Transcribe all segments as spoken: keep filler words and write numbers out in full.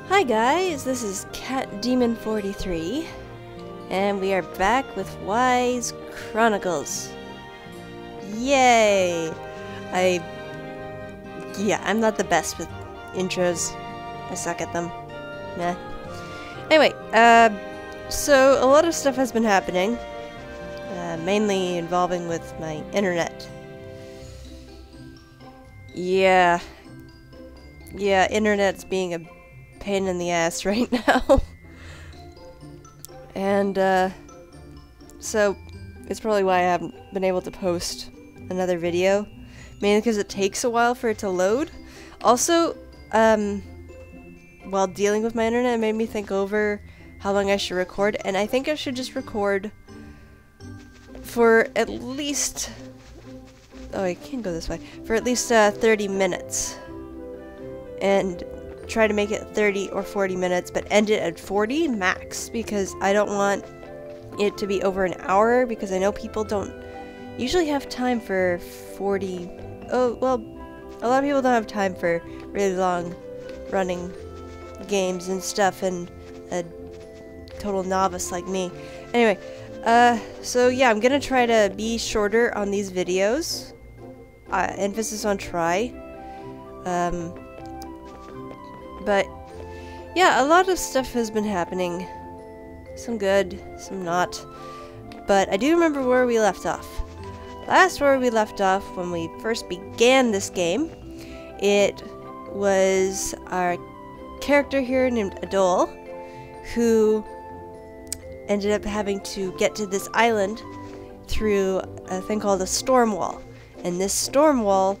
Hi guys, this is Cat Demon forty-three, and we are back with Wise Chronicles. Yay! I... yeah, I'm not the best with intros. I suck at them. Nah. Anyway, uh, so a lot of stuff has been happening, uh, mainly involving with my internet. Yeah. Yeah, internet's being a pain in the ass right now. And, uh, so, it's probably why I haven't been able to post another video. Mainly because it takes a while for it to load. Also, um, while dealing with my internet, it made me think over how long I should record, and I think I should just record for at least... oh, I can't go this way. For at least, uh, thirty minutes. And try to make it thirty or forty minutes, but end it at forty max, because I don't want it to be over an hour, because I know people don't usually have time for forty... oh, well, a lot of people don't have time for really long running games and stuff, and a total novice like me. Anyway, uh, so yeah, I'm gonna try to be shorter on these videos. Uh, emphasis on try. Um... But, yeah, a lot of stuff has been happening. Some good, some not. But I do remember where we left off. Last where we left off, when we first began this game, it was our character here named Adol, who ended up having to get to this island through a thing called a storm wall. And this storm wall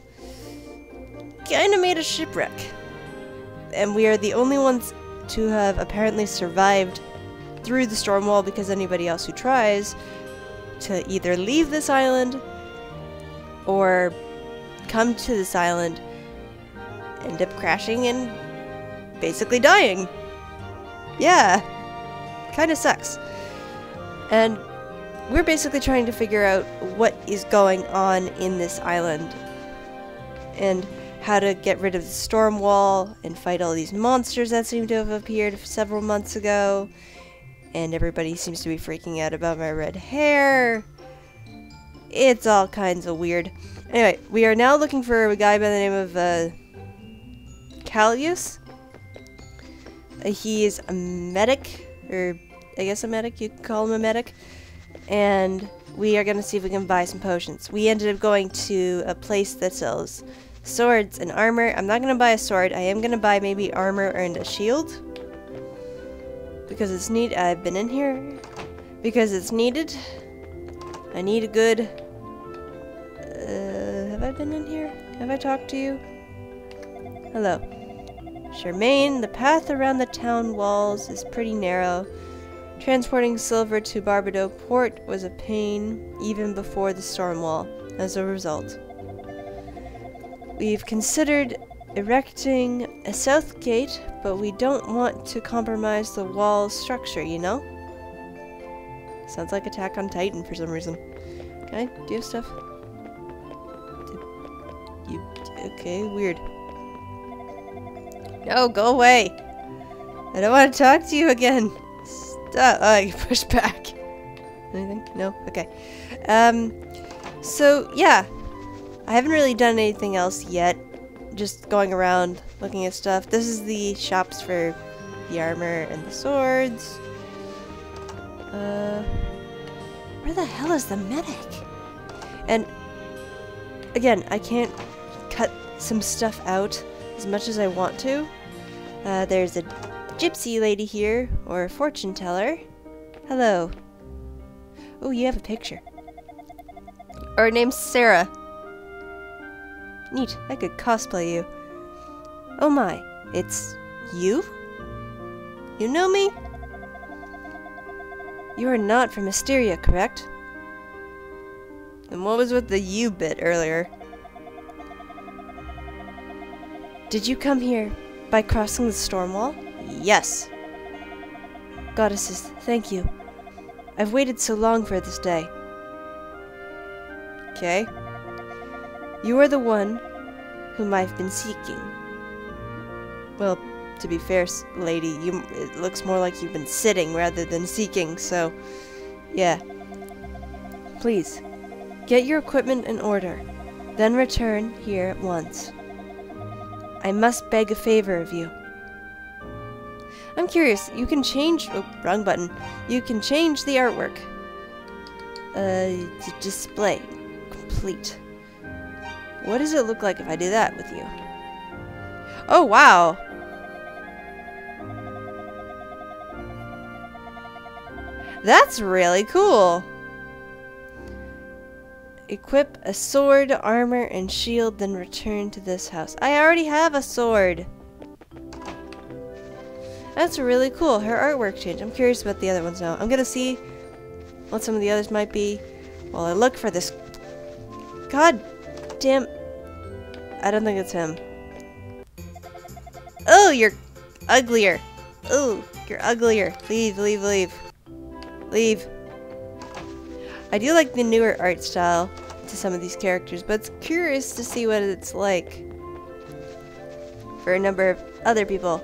kind of made a shipwreck. And we are the only ones to have apparently survived through the storm wall, because anybody else who tries to either leave this island or come to this island end up crashing and basically dying. Yeah, kind of sucks. And we're basically trying to figure out what is going on in this island and how to get rid of the storm wall and fight all these monsters that seem to have appeared several months ago. And everybody seems to be freaking out about my red hair. It's all kinds of weird. Anyway, we are now looking for a guy by the name of uh, Callius. Uh, he is a medic, or I guess a medic, you could call him a medic. And we are going to see if we can buy some potions. We ended up going to a place that sells swords and armor. I'm not gonna buy a sword. I am gonna buy maybe armor and a shield, because it's neat. I've been in here because it's needed. I need a good. Uh, have I been in here? Have I talked to you? Hello, Charmaine. The path around the town walls is pretty narrow. Transporting silver to Barbados Port was a pain, even before the storm wall. As a result, we've considered erecting a south gate, but we don't want to compromise the wall's structure, you know? Sounds like Attack on Titan for some reason. Can I do you have stuff? You, okay, weird. No, go away! I don't want to talk to you again! Stop! Oh, I push back. Anything? No? Okay. Um, so, yeah. I haven't really done anything else yet, just going around looking at stuff. This is the shops for the armor and the swords. Uh, where the hell is the medic? And again, I can't cut some stuff out as much as I want to. Uh, there's a gypsy lady here, or a fortune teller. Hello. Oh, you have a picture. Her name's Sarah. Neat, I could cosplay you. Oh my, it's you? You know me? You are not from Mysteria, correct? And what was with the you bit earlier? Did you come here by crossing the storm wall? Yes. Goddesses, thank you. I've waited so long for this day. Okay. You are the one whom I've been seeking. Well, to be fair, lady, you it looks more like you've been sitting rather than seeking, so yeah. Please, get your equipment in order, then return here at once. I must beg a favor of you. I'm curious, you can change... Oh, wrong button. You can change the artwork. Uh, display. Complete. What does it look like if I do that with you? Oh, wow! That's really cool! Equip a sword, armor, and shield, then return to this house. I already have a sword! That's really cool. Her artwork changed. I'm curious about the other ones now. I'm gonna see what some of the others might be while I look for this. God damn. I don't think it's him. Oh, you're uglier. Oh, you're uglier. Leave, leave, leave. Leave. I do like the newer art style to some of these characters, but it's curious to see what it's like for a number of other people.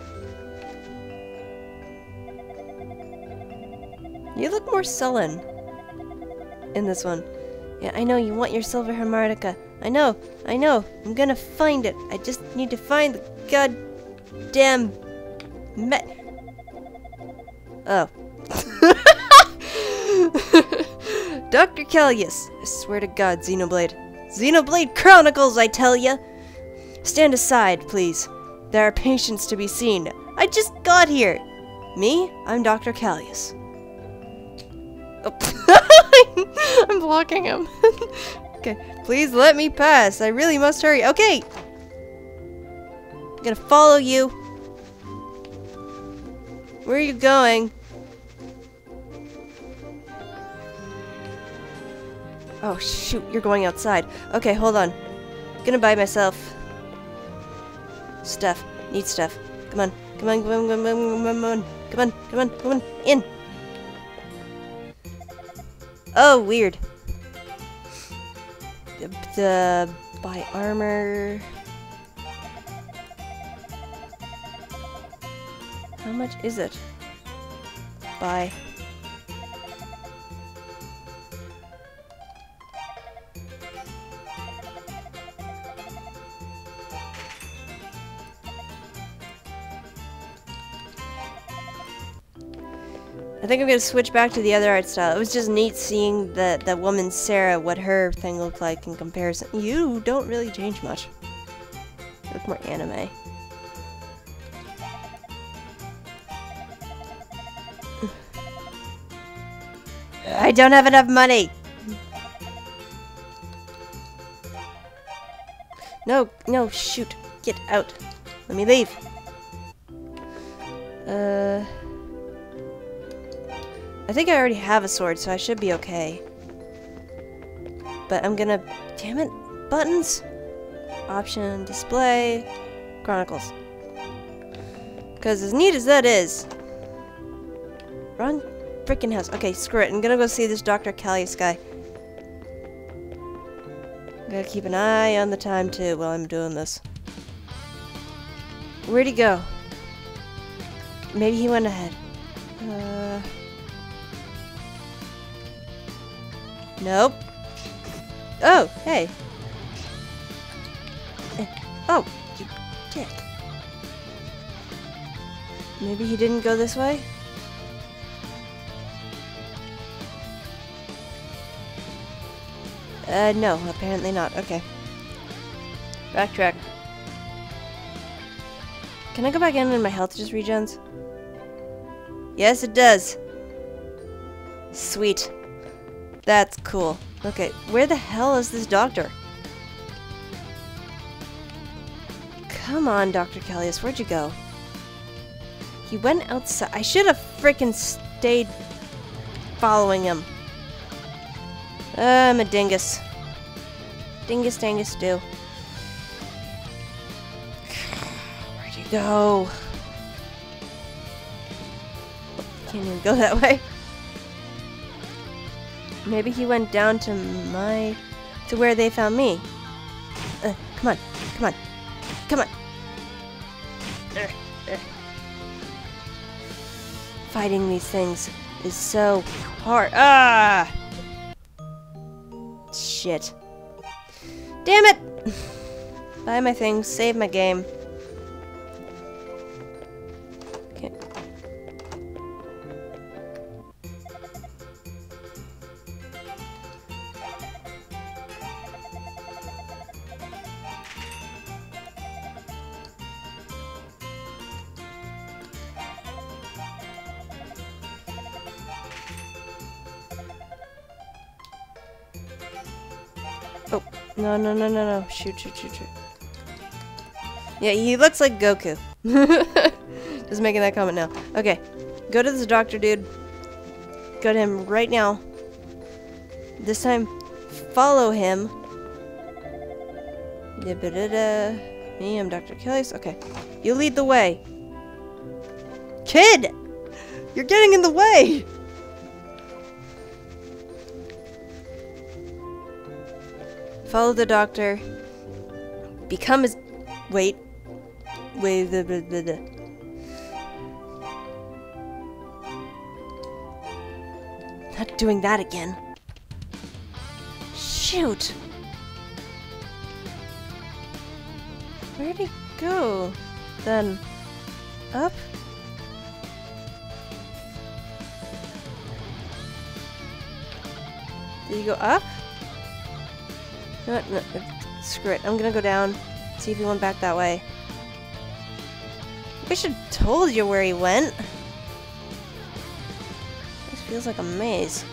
You look more sullen in this one. Yeah, I know, you want your silver harmonica. I know, I know. I'm gonna find it. I just need to find the goddamn me- Oh. Doctor Callius. I swear to God, Xenoblade. Xenoblade Chronicles, I tell ya! Stand aside, please. There are patients to be seen. I just got here. Me? I'm Doctor Callius. Oh. I'm blocking him. Okay, please let me pass. I really must hurry. Okay! I'm gonna follow you. Where are you going? Oh shoot, you're going outside. Okay, hold on. Gonna buy myself stuff. Need stuff. Come on. Come on, come on, come on, come on, come on. Come on, come on, come on. In! Oh, weird. The, the buy armor. How much is it? Buy. I think I'm gonna switch back to the other art style. It was just neat seeing the, the woman Sarah, what her thing looked like in comparison. You don't really change much. You look more anime. I don't have enough money! No, no, shoot. Get out. Let me leave. Uh... I think I already have a sword, so I should be okay. But I'm gonna... Damn it! Buttons! Option, display, chronicles. Because as neat as that is... Wrong freaking house. Okay, screw it. I'm gonna go see this Doctor Callius guy. Gotta keep an eye on the time, too, while I'm doing this. Where'd he go? Maybe he went ahead. Uh... Nope. Oh, hey. Eh, oh, you dick. Maybe he didn't go this way? Uh, no, apparently not. Okay. Backtrack. Can I go back in and my health just regens? Yes, it does. Sweet. That's cool. Okay, where the hell is this doctor? Come on, Doctor Callius, where'd you go? He went outside. I should have frickin' stayed following him. Uh, I'm a dingus. Dingus, dingus, do. Where'd you go? Can't even go that way. Maybe he went down to my... to where they found me. Uh, come on. Come on. Come on. Uh, Fighting these things is so hard. Ah! Shit. Damn it! Buy my things, save my game. Okay. Oh, no, no, no, no, no. Shoot, shoot, shoot, shoot. Yeah, he looks like Goku. Just making that comment now. Okay, go to this doctor dude. Go to him right now. This time, follow him. Da-ba-da-da. Me, I'm Doctor Achilles. Okay, you lead the way. Kid! You're getting in the way! Follow the doctor. Become his... Wait. Wait. Blah, blah, blah, blah. Not doing that again. Shoot. Where'd he go? Then... Up? Did he go up? No, no, no, screw it. I'm gonna go down, see if he went back that way. I should have told you where he went. This feels like a maze.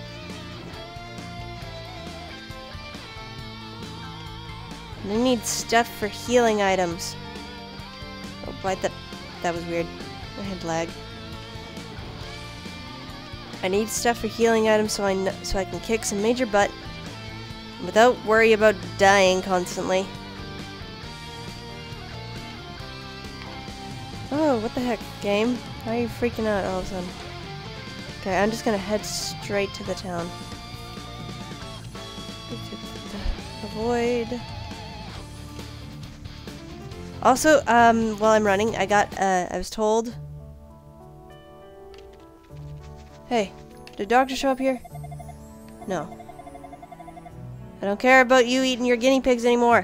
And I need stuff for healing items. Oh, why that? That was weird. I had lag. I need stuff for healing items so I kn so I can kick some major butt. Without worry about dying constantly. Oh, what the heck, game? Why are you freaking out all of a sudden? Okay, I'm just gonna head straight to the town. Avoid. Also, um, while I'm running, I got, uh, I was told... Hey, did the doctor show up here? No. I don't care about you eating your guinea pigs anymore.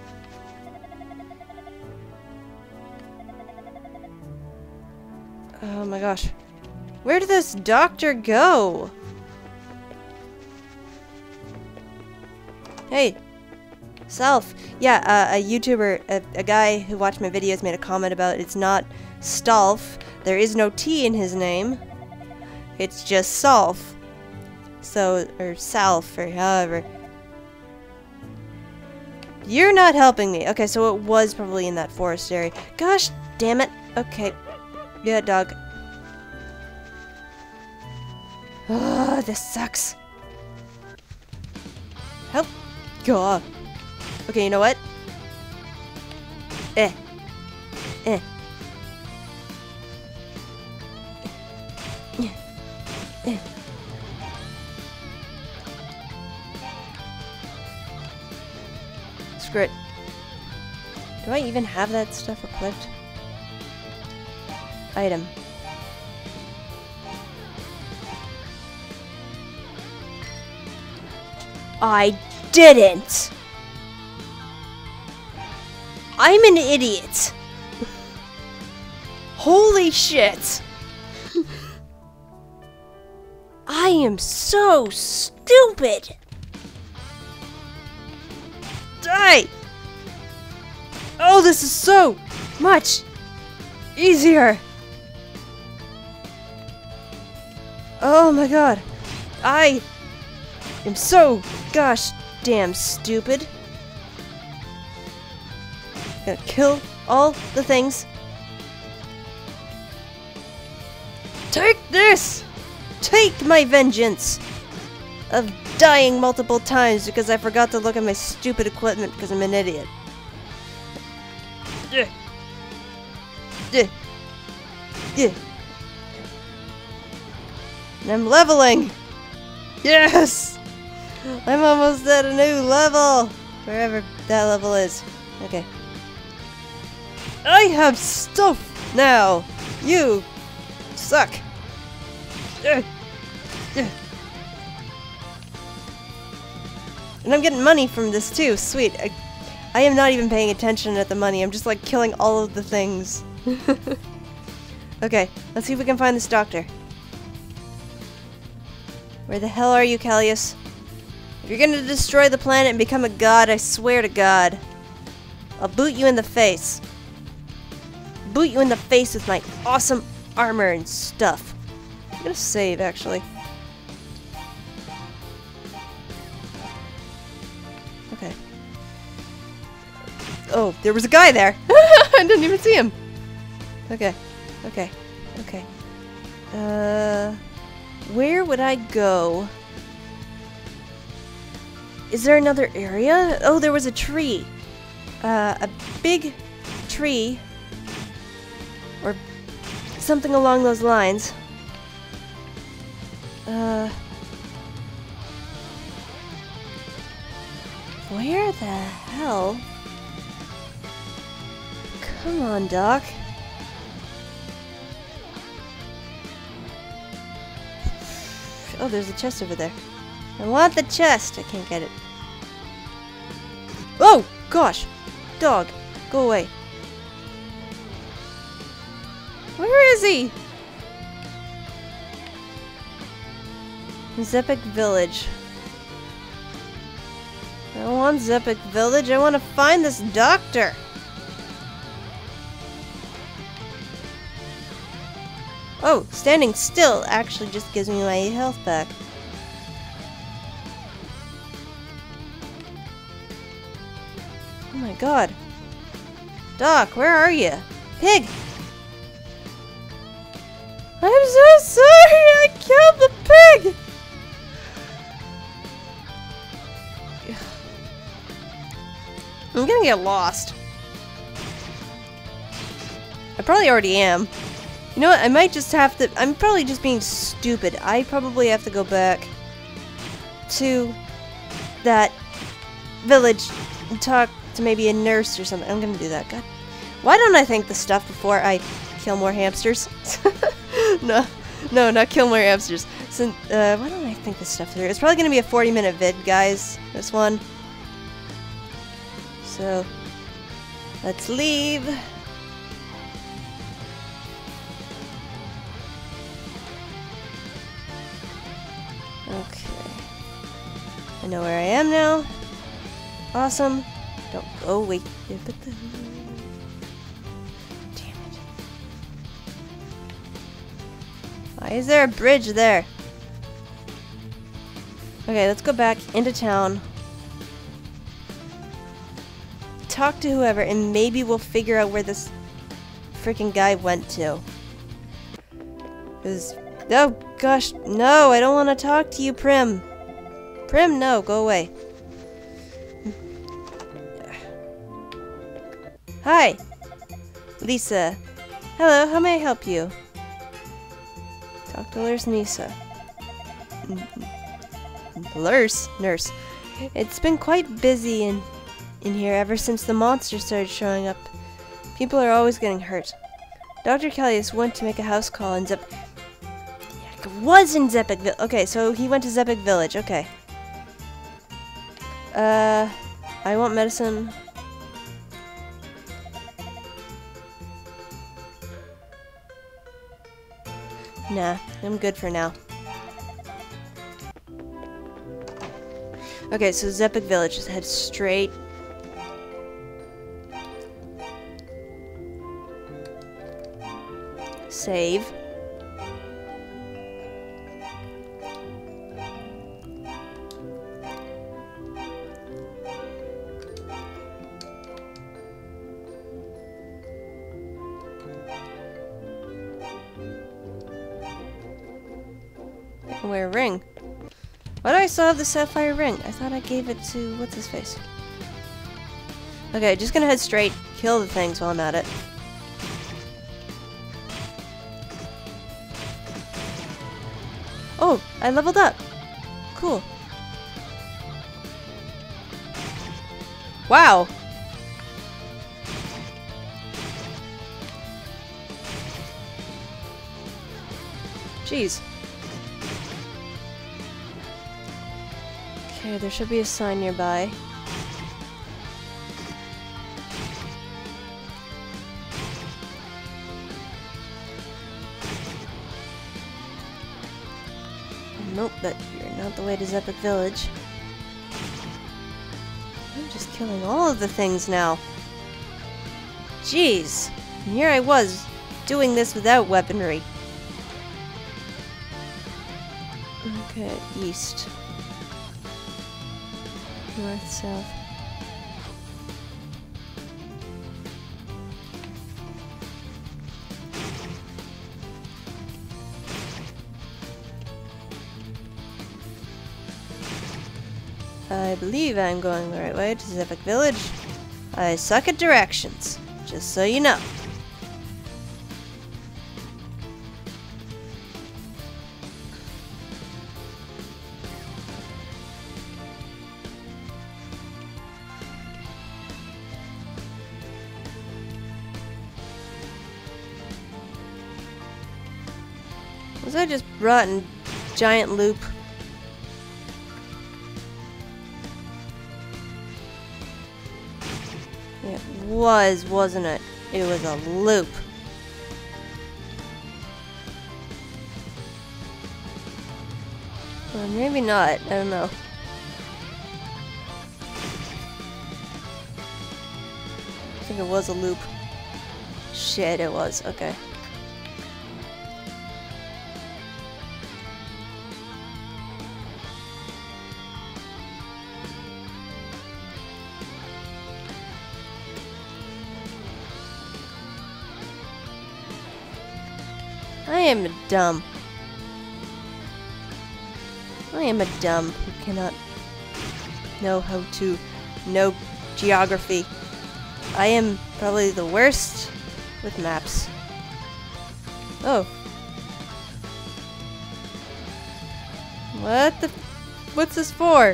Oh my gosh. Where did this doctor go? Hey. Self. Yeah, uh, a YouTuber, a, a guy who watched my videos made a comment about it's not Stolf. There is no T in his name. It's just Solf. So, or Salf, or however. You're not helping me. Okay, so it was probably in that forest area. Gosh damn it. Okay. Yeah, dog. Oh, this sucks. Help. God. Okay, you know what? Eh. Eh. Eh. Eh. Screw it. Do I even have that stuff equipped? Item. I didn't! I'm an idiot! Holy shit! I am so stupid! Die! Oh, this is so much easier! Oh my god. I am so gosh damn stupid. Gonna kill all the things. Take this! Take my vengeance of dying multiple times because I forgot to look at my stupid equipment because I'm an idiot. Yeah. Yeah. Yeah. And I'm leveling! Yes! I'm almost at a new level! Wherever that level is. Okay. I have stuff now! You suck! Ugh. Ugh. And I'm getting money from this too. Sweet. I, I am not even paying attention at the money. I'm just like killing all of the things. Okay, let's see if we can find this doctor. Where the hell are you, Callius? If you're gonna destroy the planet and become a god, I swear to God, I'll boot you in the face. Boot you in the face with my awesome armor and stuff. I'm gonna save, actually. Okay. Oh, there was a guy there! I didn't even see him! Okay. Okay. Okay. Uh... Where would I go? Is there another area? Oh, there was a tree. Uh, a big tree. Or something along those lines. Uh... Where the hell? Come on, Doc. Oh, there's a chest over there. I want the chest. I can't get it. Oh, gosh. Dog, go away. Where is he? Zepic Village. I don't want Zepic Village. I want to find this doctor. Oh, standing still actually just gives me my health back. Oh my god. Doc, where are you? Pig! I'm so sorry! I killed the pig! I'm gonna get lost. I probably already am. You know what? I might just have to... I'm probably just being stupid. I probably have to go back to that village and talk to maybe a nurse or something. I'm gonna do that. God. Why don't I think the stuff before I kill more hamsters? no, no, not kill more hamsters. So, uh, why don't I think this stuff through? It's probably gonna be a forty minute vid, guys. This one. So, let's leave. Okay. I know where I am now. Awesome. Don't go. Wait. Damn it. Why is there a bridge there? Okay, let's go back into town. Talk to whoever, and maybe we'll figure out where this freaking guy went to. Cause, oh gosh, no, I don't want to talk to you, Prim. Prim, no, go away. Hi, Lisa. Hello, how may I help you? Talk to Nurse Nisa. Nurse? Nurse. It's been quite busy in, in here ever since the monsters started showing up. People are always getting hurt. Doctor Callius went to make a house call in Zep... was in Zepic Village. Okay, so he went to Zepic Village. Okay. Uh, I want medicine. Nah, I'm good for now. Okay, so Zepic Village, just head straight. Save. I can wear a ring. Why do I still have the sapphire ring? I thought I gave it to... what's his face? Okay, just gonna head straight. Kill the things while I'm at it. Oh, I leveled up. Cool. Wow. Jeez. Okay, there should be a sign nearby. Nope, but you're not the way to Zepic Village. I'm just killing all of the things now. Jeez. And here I was, doing this without weaponry. Okay, east. North, south. I believe I'm going the right way to Zepic Village. I suck at directions, just so you know. Was I just brought in giant loop? It was, wasn't it? It was a loop. Or maybe not, I don't know. I think it was a loop. Shit, it was, okay. I am a dumb. I am a dumb who cannot know how to know geography. I am probably the worst with maps. Oh. What the? What's this for?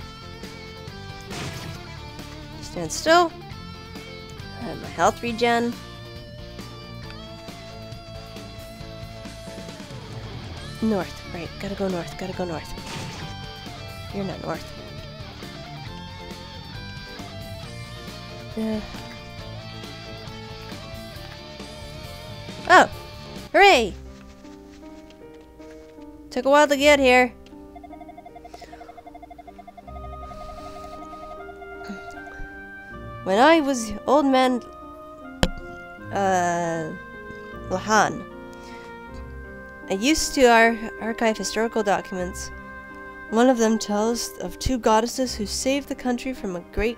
Stand still. I have my health regen. North, right, gotta go north, gotta go north. You're not north. Uh. Oh! Hooray! Took a while to get here. When I was old man uh Lahan, I used to ar archive historical documents. One of them tells of two goddesses who saved the country from a great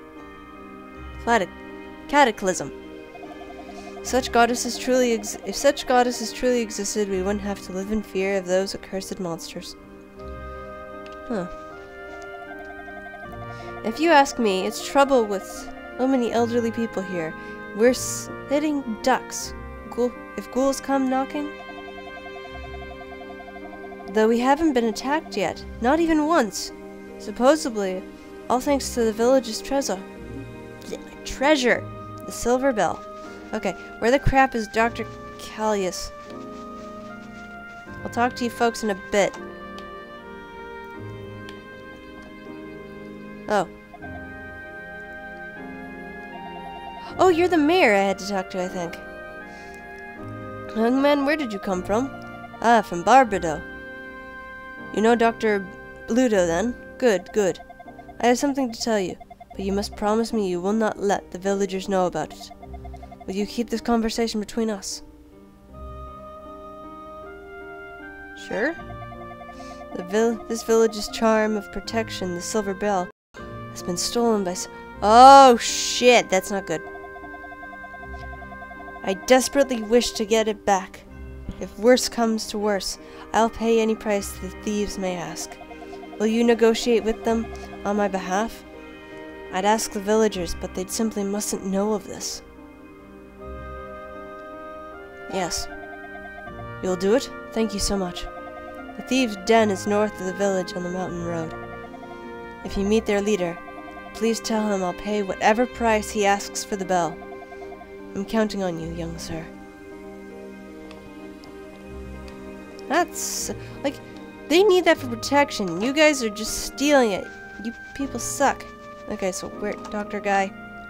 cataclysm. Such goddesses truly ex if such goddesses truly existed, we wouldn't have to live in fear of those accursed monsters. Huh. If you ask me, it's trouble with so many elderly people here. We're sitting ducks. Ghoul if ghouls come knocking. Though we haven't been attacked yet, not even once. Supposedly, all thanks to the village's treasure. Treasure! The silver bell. Okay, where the crap is Doctor Callius? I'll talk to you folks in a bit. Oh. Oh, you're the mayor I had to talk to, I think. Young man, where did you come from? Ah, from Barbado. You know Doctor Bluto, then? Good, good. I have something to tell you, but you must promise me you will not let the villagers know about it. Will you keep this conversation between us? Sure. The vil this village's charm of protection, the silver bell, has been stolen by s- Oh, shit! That's not good. I desperately wish to get it back. If worse comes to worse, I'll pay any price the thieves may ask. Will you negotiate with them on my behalf? I'd ask the villagers, but they simply mustn't know of this. Yes. You'll do it? Thank you so much. The thieves' den is north of the village on the mountain road. If you meet their leader, please tell him I'll pay whatever price he asks for the bell. I'm counting on you, young sir. That's... like, they need that for protection. You guys are just stealing it. You people suck. Okay, so where, Doctor Guy?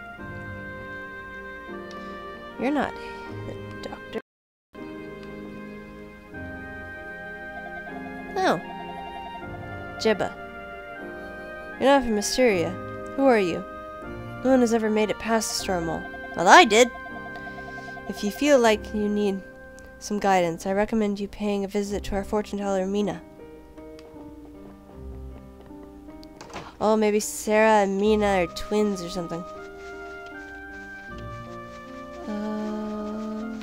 You're not the doctor. Oh. Jibba. You're not from Mysteria. Who are you? No one has ever made it past the storm wall. Well, I did! If you feel like you need some guidance, I recommend you paying a visit to our fortune teller, Mina. Oh, maybe Sarah and Mina are twins or something. Uh...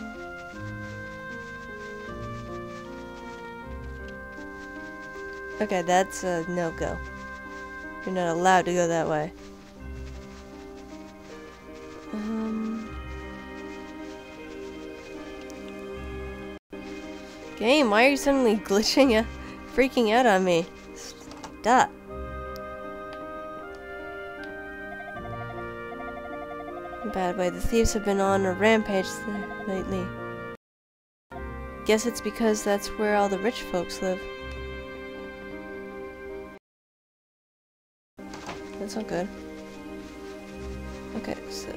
Okay, that's a no-go. You're not allowed to go that way. Um... Game, why are you suddenly glitching and freaking out on me? Stop. Bad way, the thieves have been on a rampage th lately. Guess it's because that's where all the rich folks live. That's not good. Okay, so...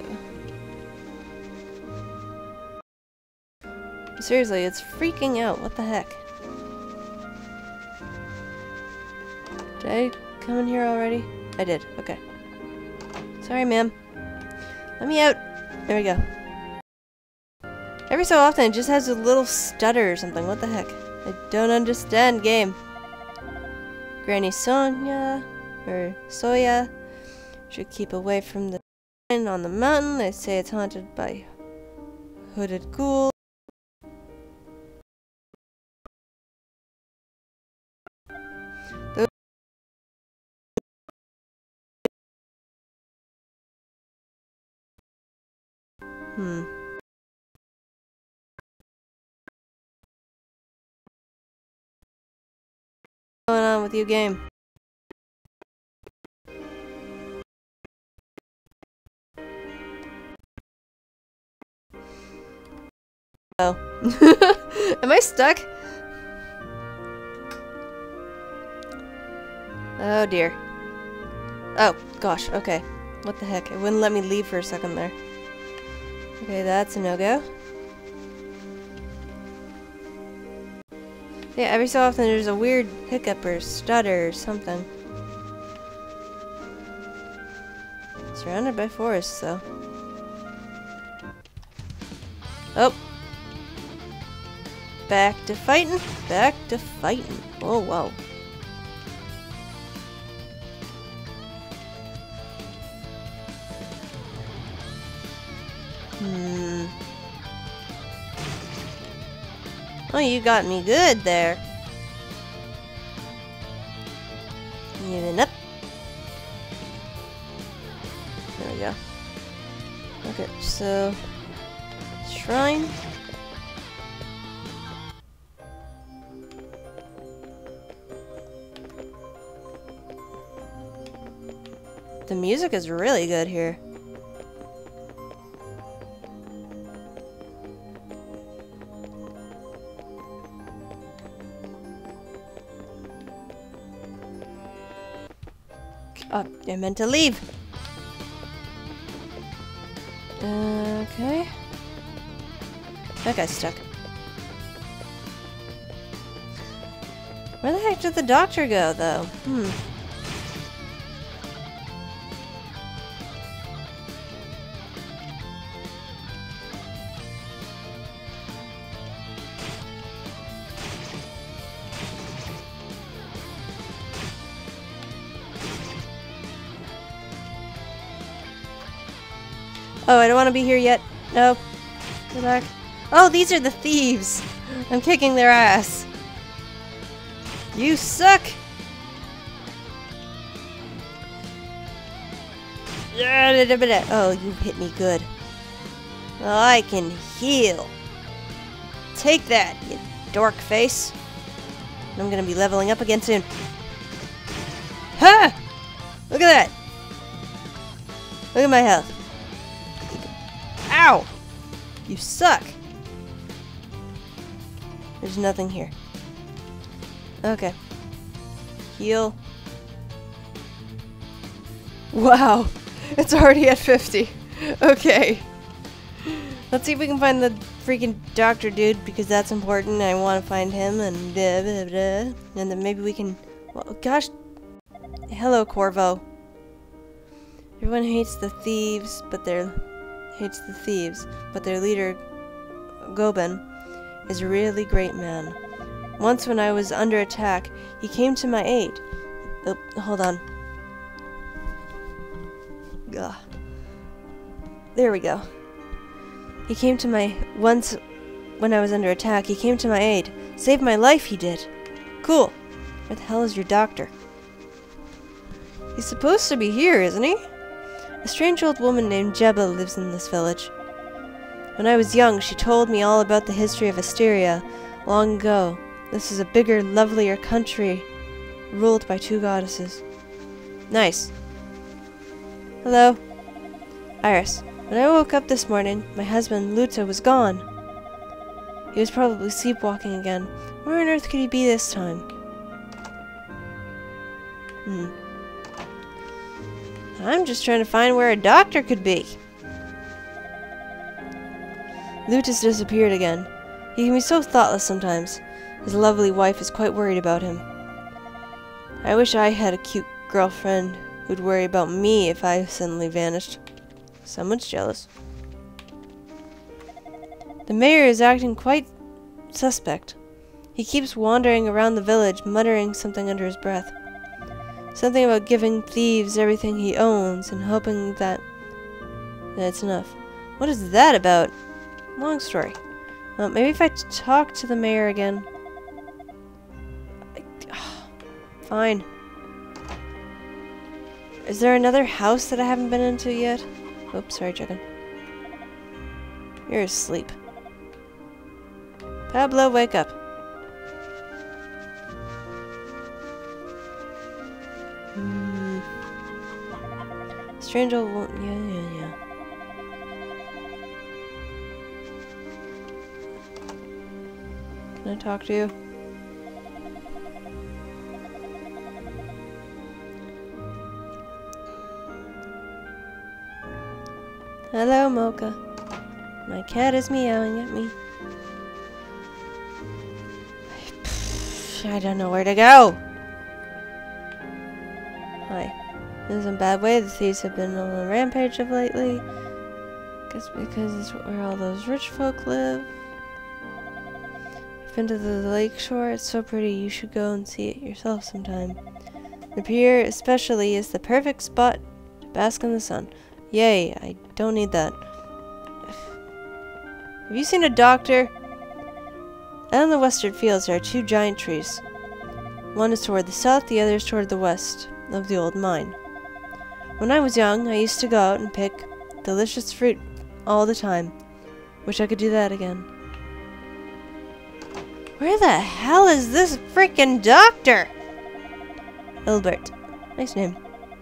Seriously, it's freaking out. What the heck? Did I come in here already? I did. Okay. Sorry, ma'am. Let me out. There we go. Every so often, it just has a little stutter or something. What the heck? I don't understand, game. Granny Sonia, or Soya, should keep away from the on the mountain. They say it's haunted by hooded ghouls. Hmm. What's going on with you, game? Oh. Am I stuck? Oh dear. Oh, gosh, okay. What the heck? It wouldn't let me leave for a second there. Okay, that's a no-go. Yeah, every so often there's a weird hiccup or stutter or something. Surrounded by forests, though. Oh! Back to fighting! Back to fighting! Oh, wow. Hmm. Oh, you got me good there. Even up. There we go. Okay, so shrine. The music is really good here. Oh, I meant to leave. Okay. That guy's stuck. Where the heck did the doctor go, though? Hmm. Oh, I don't want to be here yet. No. Go back. Oh, these are the thieves. I'm kicking their ass. You suck. Oh, you hit me good. Well, I can heal. Take that, you dork face. I'm gonna be leveling up again soon. Ha! Look at that. Look at my health. Ow! You suck! There's nothing here. Okay. Heal. Wow, it's already at fifty. Okay. Let's see if we can find the freaking doctor dude, because that's important. I want to find him, and blah, blah, blah. And then maybe we can... Well, gosh. Hello, Corvo. Everyone hates the thieves, but their... Hates the thieves, but their leader, Goben, is a really great man. Once when I was under attack, he came to my aid. Oh, hold on. Ugh. There we go. He came to my... Once when I was under attack, he came to my aid. Saved my life, he did. Cool. Where the hell is your doctor? He's supposed to be here, isn't he? A strange old woman named Jebba lives in this village. When I was young, she told me all about the history of Asteria long ago. This is a bigger, lovelier country ruled by two goddesses. Nice. Hello. Iris. When I woke up this morning, my husband, Luta, was gone. He was probably sleepwalking again. Where on earth could he be this time? Hmm. I'm just trying to find where a doctor could be. Luta's disappeared again. He can be so thoughtless sometimes. His lovely wife is quite worried about him. I wish I had a cute girlfriend who'd worry about me if I suddenly vanished. Someone's jealous. The mayor is acting quite suspect. He keeps wandering around the village, muttering something under his breath. Something about giving thieves everything he owns and hoping that that's enough. What is that about? Long story. Well, maybe if I talk to the mayor again. I, oh, fine. Is there another house that I haven't been into yet? Oops, sorry, chicken. You're asleep. Pablo, wake up. Hmm. Strange old woman. Yeah, yeah, yeah. Can I talk to you? Hello, Mocha. My cat is meowing at me. I don't know where to go. Hi. In some bad way, the thieves have been on a rampage of lately. Guess because it's where all those rich folk live. I've been to the lake shore. It's so pretty. You should go and see it yourself sometime. The pier, especially, is the perfect spot to bask in the sun. Yay, I don't need that. Have you seen a doctor? Out in the western fields there are two giant trees. One is toward the south, the other is toward the west of the old mine. When I was young, I used to go out and pick delicious fruit all the time. Wish I could do that again. Where the hell is this freaking doctor? Hilbert. Nice name.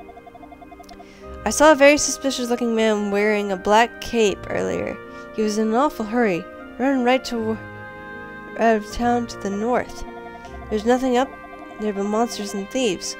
I saw a very suspicious looking man wearing a black cape earlier. He was in an awful hurry, running right to out of town to the north. There's nothing up there but monsters and thieves.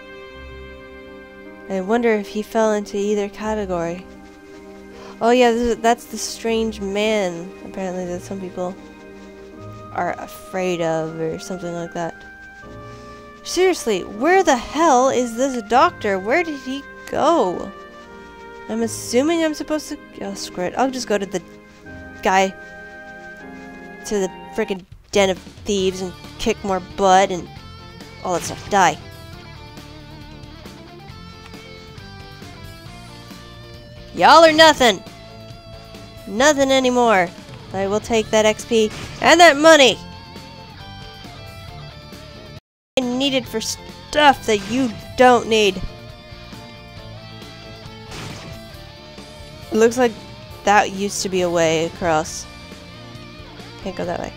I wonder if he fell into either category. Oh yeah, this is, that's the strange man, apparently, that some people are afraid of, or something like that. Seriously, where the hell is this doctor? Where did he go? I'm assuming I'm supposed to... Oh, screw it. I'll just go to the guy... to the frickin' den of thieves and kick more butt and all that stuff. Die. Y'all are nothing. Nothing anymore. I will take that X P and that money. I need it for stuff that you don't need. It looks like that used to be a way across. Can't go that way.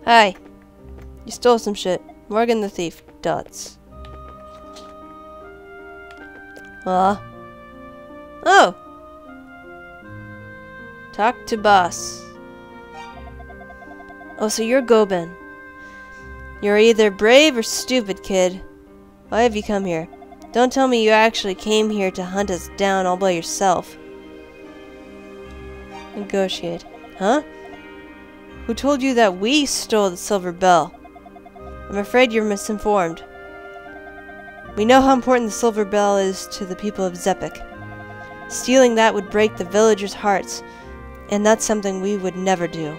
Hi. You stole some shit. Morgan the thief. Dots. Uh. Oh. Talk to boss. Oh, so you're Goben. You're either brave or stupid, kid. Why have you come here? Don't tell me you actually came here to hunt us down all by yourself. Negotiate. Huh? Who told you that we stole the silver bell? I'm afraid you're misinformed. We know how important the silver bell is to the people of Zepik. Stealing that would break the villagers' hearts, and that's something we would never do.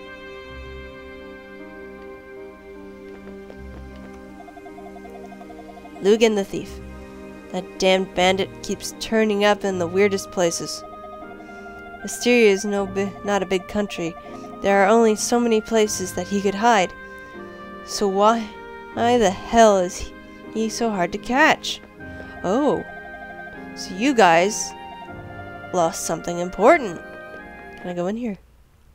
Lugan the thief. That damned bandit keeps turning up in the weirdest places. Mysteria is no bi not a big country. There are only so many places that he could hide. So why, why the hell is he, he so hard to catch? Oh, so you guys lost something important. Can I go in here?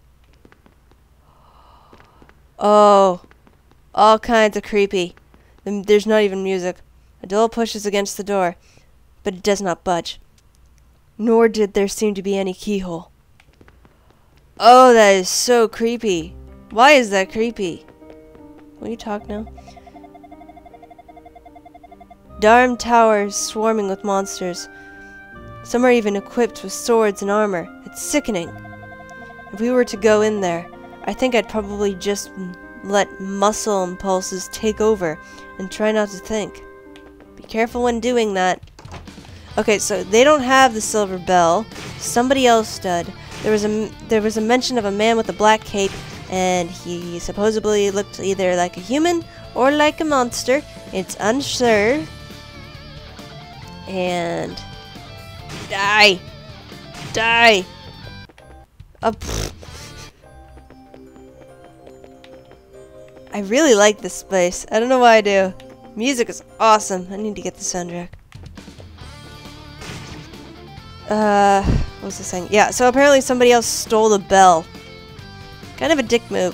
Oh, all kinds of creepy. There's not even music. Adol pushes against the door, but it does not budge. Nor did there seem to be any keyhole. Oh, that is so creepy. Why is that creepy? Will you talk now? Darm towers swarming with monsters. Some are even equipped with swords and armor. It's sickening. If we were to go in there, I think I'd probably just let muscle impulses take over and try not to think. Be careful when doing that. Okay, so they don't have the silver bell. Somebody else did. There was a there was a mention of a man with a black cape, and he supposedly looked either like a human or like a monster. It's unsure. And die, die. Oh, I really like this place. I don't know why I do. Music is awesome. I need to get the soundtrack. Uh, what was I saying? Yeah, so apparently somebody else stole the bell. Kind of a dick move.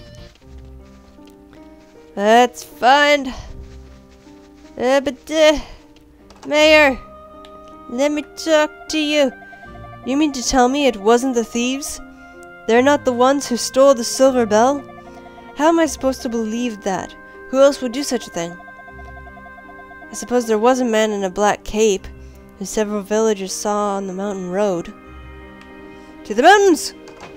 Let's find... Uh, but, uh, Mayor, let me talk to you. You mean to tell me it wasn't the thieves? They're not the ones who stole the silver bell? How am I supposed to believe that? Who else would do such a thing? I suppose there was a man in a black cape who several villagers saw on the mountain road. To the mountains!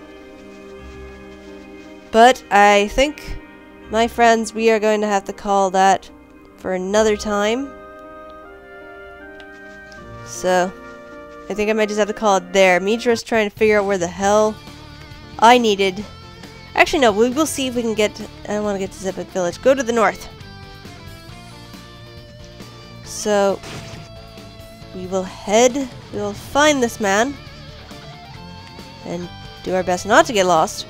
But I think, my friends, we are going to have to call that for another time. So, I think I might just have to call it there. Mitra's trying to figure out where the hell I needed. Actually, no, we will see if we can get to, I want to get to Zepik Village. Go to the north. So, we will head, we will find this man, and do our best not to get lost.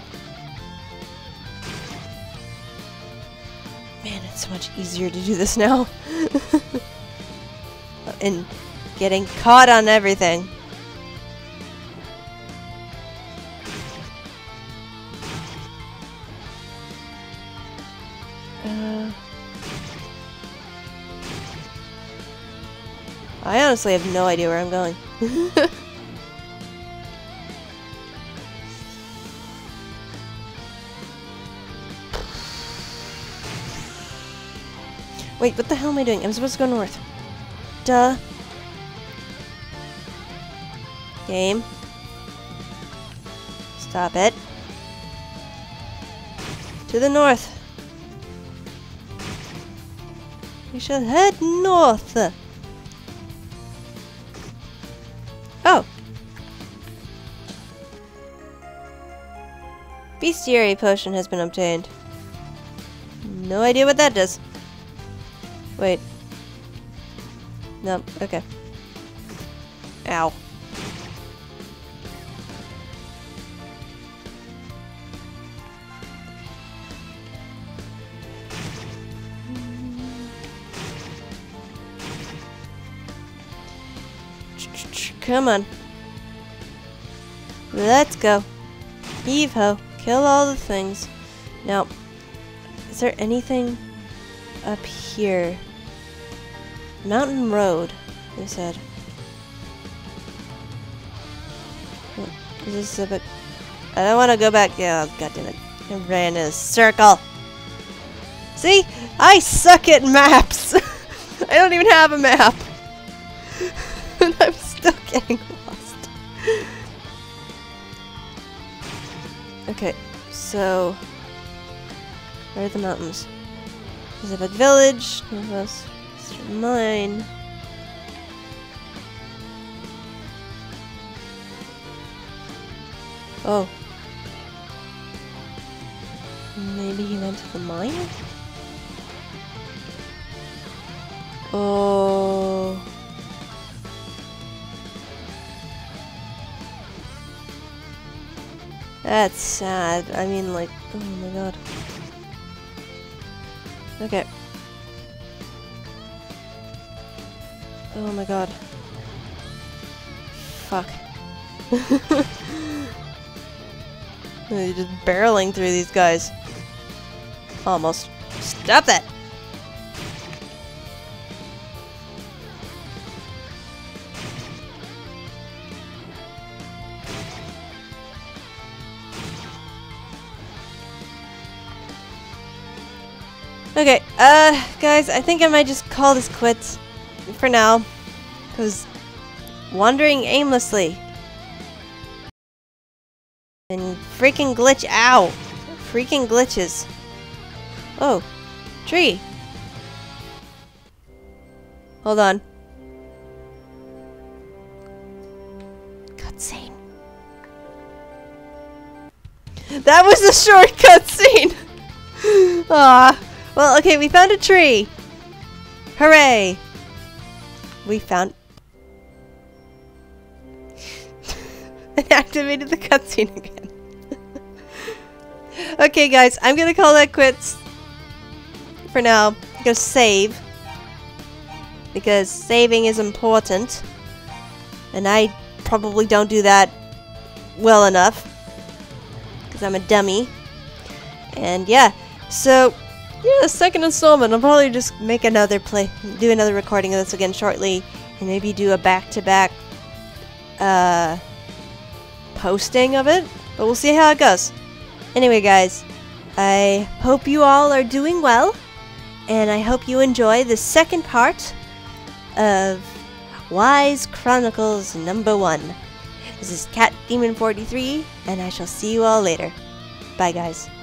Man, it's so much easier to do this now. And getting caught on everything. Uh, I honestly have no idea where I'm going. Wait, what the hell am I doing? I'm supposed to go north. Duh. Game. Stop it. To the north. We shall head north. Oh. Bestiary potion has been obtained. No idea what that does. Wait. No, okay. Ow. Come on. Let's go. Heave ho. Kill all the things. Now, is there anything up here? Mountain Road, they said. Is this a bit... I don't want to go back. Yeah, oh, god damn it. I ran in a circle. See? I suck at maps. I don't even have a map. And I'm still getting lost. Okay, so... where are the mountains? Elizabeth Village. Northwest Mine. Oh. Maybe he went to the mine? Oh. That's sad. I mean, like, oh my god. Okay. Oh my god. Fuck. You're just barreling through these guys. Almost. Stop that! Okay, uh, guys, I think I might just call this quits for now. Because wandering aimlessly and freaking glitch out. Freaking glitches. Oh, tree. Hold on. Cutscene. That was a short cutscene. Ah. Well, okay, we found a tree. Hooray! We found... and activated the cutscene again. Okay, guys, I'm gonna call that quits for now. I'm gonna save. Because saving is important. And I probably don't do that well enough. Because I'm a dummy. And yeah, so... yeah, second installment. I'll probably just make another play, do another recording of this again shortly, and maybe do a back-to-back uh, posting of it. But we'll see how it goes. Anyway, guys, I hope you all are doing well, and I hope you enjoy the second part of Wise Chronicles number one. This is Cat Demon forty-three, and I shall see you all later. Bye, guys.